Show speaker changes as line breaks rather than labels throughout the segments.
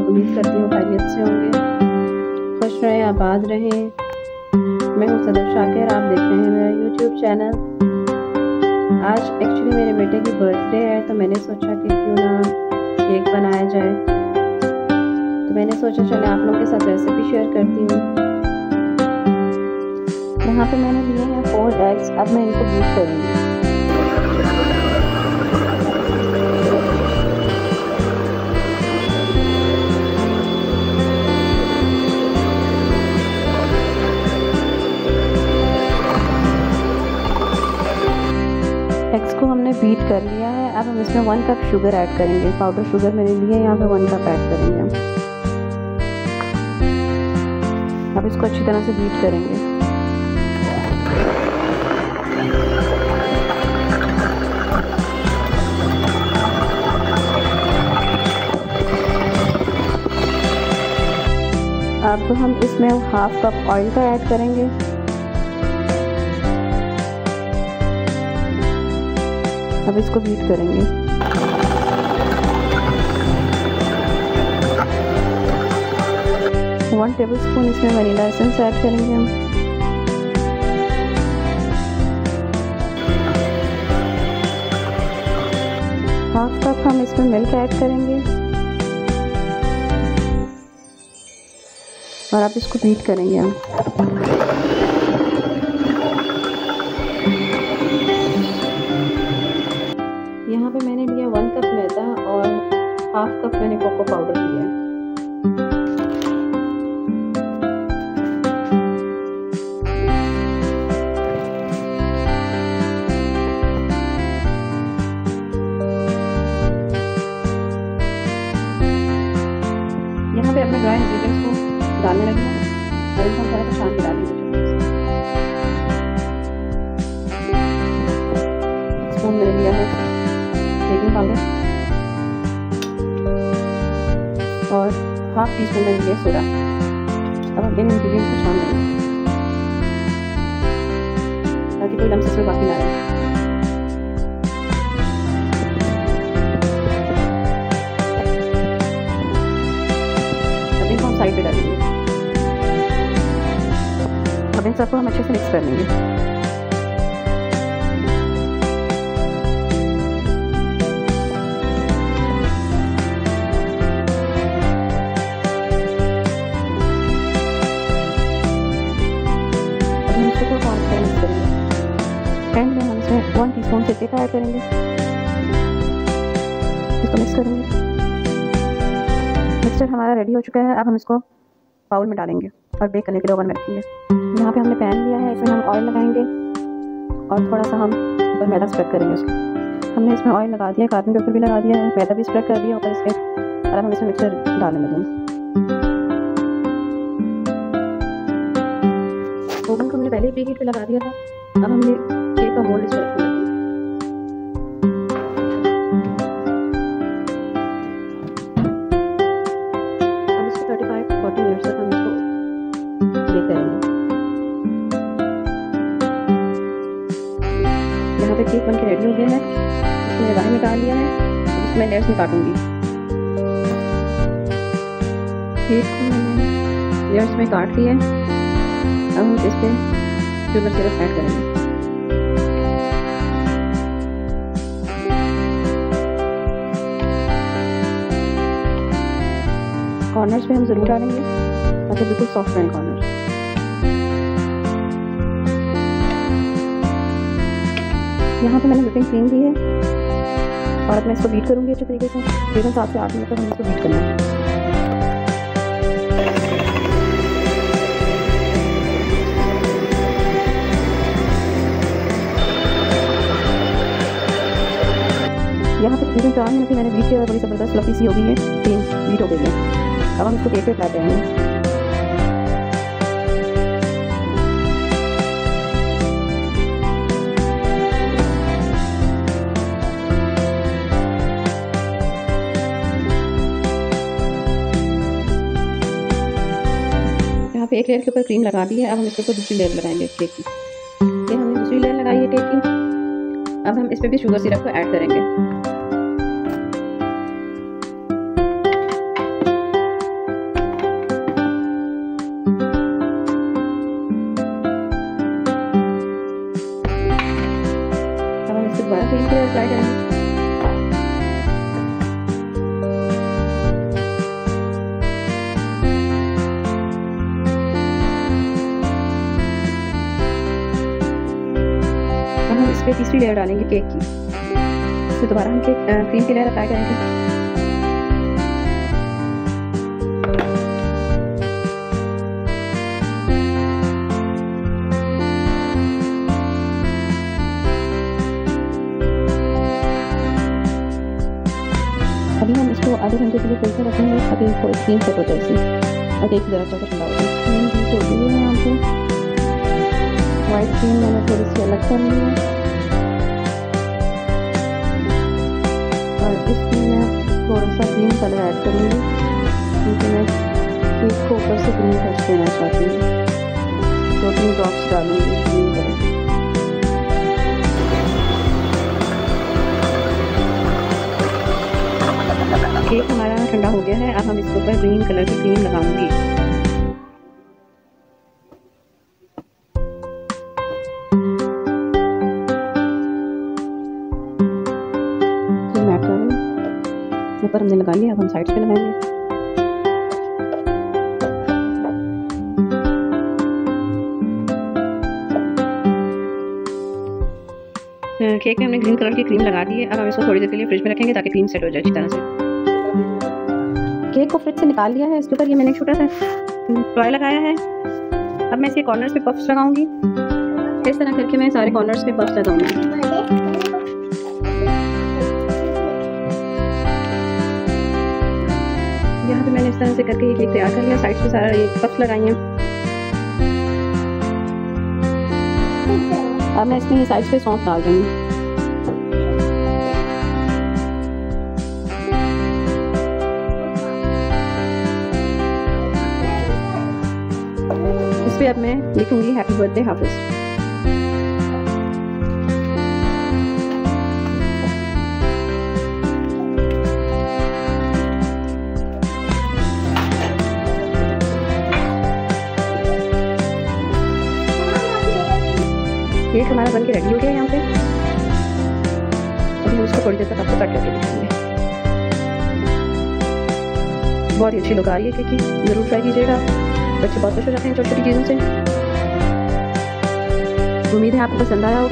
उम्मीद करती हूँ खैरियत से होंगे, खुश रहें, आबाद रहें। मैं हूँ सदर शाकिर, आप देख रहे हैं मेरा यूट्यूब चैनल। आज एक्चुअली मेरे बेटे की बर्थडे है, तो मैंने सोचा कि क्यों ना केक बनाया जाए। तो मैंने सोचा चले आप लोगों के साथ रेसिपी शेयर करती हूँ। यहाँ पे मैंने लिए हैं 4 एग्स। अब मैं इनको बीट करूँगी। एग्स को हमने बीट कर लिया है। अब हम इसमें 1 कप शुगर ऐड करेंगे। पाउडर शुगर मैंने लिए यहाँ पे 1 कप ऐड करेंगे हम। अब इसको अच्छी तरह से बीट करेंगे। अब हम इसमें 1/2 कप ऑयल का ऐड करेंगे। अब इसको बीट करेंगे। वन टेबलस्पून इसमें वनीला एसेंस ऐड करेंगे हम। हाफ कप हम इसमें मिल्क ऐड करेंगे और अब इसको बीट करेंगे हम। यहाँ पे मैंने लिया 1 कप मैदा और 1/2 कप मैंने कोको पाउडर लिया है। यहाँ पे अपने ड्राई इंग्रेडिएंट्स को डालने लगे हैं और इनको हम थोड़ा सा छान के डालेंगे। स्पून मैंने लिया है बेकिंग पाउडर और 1/2 टीस्पून मैंने लिया सोडा। अब हम इन इंग्रेडिएंट्स को छान लेंगे ताकि कोई लम्स इसमें बाकी ना रहे। अब इनको हम साइड पे डालेंगे। अब इन सबको हम अच्छे से मिक्स कर लेंगे। एंड में हम इसमें 1 टीस्पून सिरके का ऐड करेंगे। इसको मिक्स करेंगे। मिक्सचर हमारा रेडी हो चुका है। अब हम इसको बाउल में डालेंगे और बेक करने के लिए ओवन में रखेंगे। यहाँ पे हमने पैन लिया है, इसमें हम ऑयल लगाएंगे और थोड़ा सा हम ऊपर मैदा स्प्रेड करेंगे उसको। हमने इसमें ऑयल लगा दिया, कार्बन पेपर भी लगा दिया है, मैदा भी स्प्रेड कर दिया ऊपर इसके। और अब हम इसमें मिक्सचर डालने लगेंगे। ओवन को हमने पहले ही प्री हीट पे लगा दिया था। अब हमने केक का मोल्ड इसमें रखना है। अब इसको 35-40 मिनट तक हम इसको बेक करेंगे। यहाँ पे केक बनके रेडी हो गया है। इसमें बाहर निकाल लिया है। अब इसमें लेयर्स में काटूंगी। केक को मैंने लेयर्स में काट लिया है। अब हम इस पे शुगर सिरप ऐड करेंगे। कॉर्नर्स पे हम ज़रूर डालेंगे ताकि बिल्कुल सॉफ्ट रहें कॉर्नर्स। यहाँ पे मैंने व्हिपिंग क्रीम दी है और अब मैं इसको बीट करूँगी अच्छे तरीके से। तकरीबन 7 से 8 मिनट तक हम इसको बीट करना है। यहाँ पे तकरीबन 4 मिनट की मैंने बीट किया और बड़ी ज़बरदस्त फ्लफी सी हो गई है, क्रीम बीट हो गई है। अब हम इसको केक पे अप्लाई करेंगे। यहाँ पे एक लेयर के ऊपर क्रीम लगा दी है। अब हम इसके ऊपर दूसरी लेयर लगाएंगे केक की। ये हमने दूसरी लेयर लगाई है केक की। अब हम इस पे भी शुगर सिरप को ऐड करेंगे। तीसरी लेयर डालेंगे केक की, फिर दोबारा हम क्रीम की लेयर अप्लाई करेंगे। अभी हम इसको आधे घंटे के लिए फ्रिज में रखेंगे ताकि थोड़ी क्रीम सेट हो जाए इसकी, और केक ज़रा अच्छा सा ठंडा हो जाए। तो ये यहाँ पे वाइट क्रीम मैंने थोड़ी सी अलग कर ली है, और इसमें मैं थोड़ा सा ग्रीन कलर ऐड करूँगी क्योंकि मैं केक को ऊपर से ग्रीन टच देना चाहती हूँ। 2-3 ड्रॉप्स डालूँगी ग्रीन कलर। केक हमारा ठंडा हो गया है, अब हम इसके ऊपर ग्रीन कलर की क्रीम लगाऊंगी। क्रीम ऐड कर रहे हैं, ऊपर हमने लगा लिया, अब हम साइड्स पे लगाएंगे। केक में हमने ग्रीन कलर की क्रीम लगा दी है, अब हम इसको थोड़ी देर के लिए फ्रिज में रखेंगे ताकि क्रीम सेट हो जाए अच्छी तरह से। केक को फ्रिज से निकाल लिया है, इसके ऊपर ये मैंने छोटा सा टॉय लगाया है। अब मैं इसके कॉर्नर्स पे पफ्स लगाऊंगी, इस तरह करके मैं सारे कॉर्नर्स पे पफ्स लगाऊंगी। यहाँ पे मैंने इस तरह से करके ये केक तैयार कर लिया, साइड पे सारा ये पफ्स लगाई हैं। अब मैं इसमें साइड पे सॉस डाल रही हूँ। इस पे अब मैं लिखूंगी हैप्पी बर्थडे हाफिज। केक हमारा बनके रेडी हो गया है यहाँ पे। अभी हम इसको थोड़ी देर तक आपको कट करके दिखाएंगे। बहुत ही अच्छी लुक आ रही है केक की, जरूर ट्राई कीजिएगा। बच्चे बहुत खुश हो जाते हैं छोटी छोटी चीज़ों से। उम्मीद है आपको पसंद आया होगा।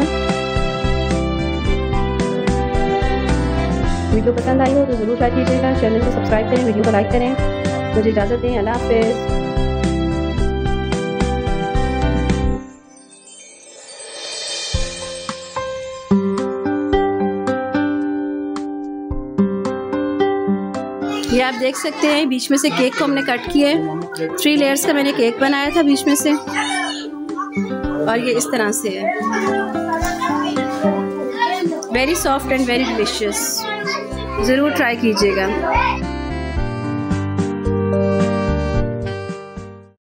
वीडियो पसंद आई हो तो ज़रूर ट्राई कीजिएगा। चैनल को सब्सक्राइब करें, वीडियो को लाइक करें। मुझे इजाज़त दें, अल्लाह हाफ़िज़। ये आप देख सकते हैं बीच में से केक को हमने कट किया है। 3 लेयर्स का मैंने केक बनाया था बीच में से, और ये इस तरह से है। Very soft and very delicious, ज़रूर ट्राई कीजिएगा।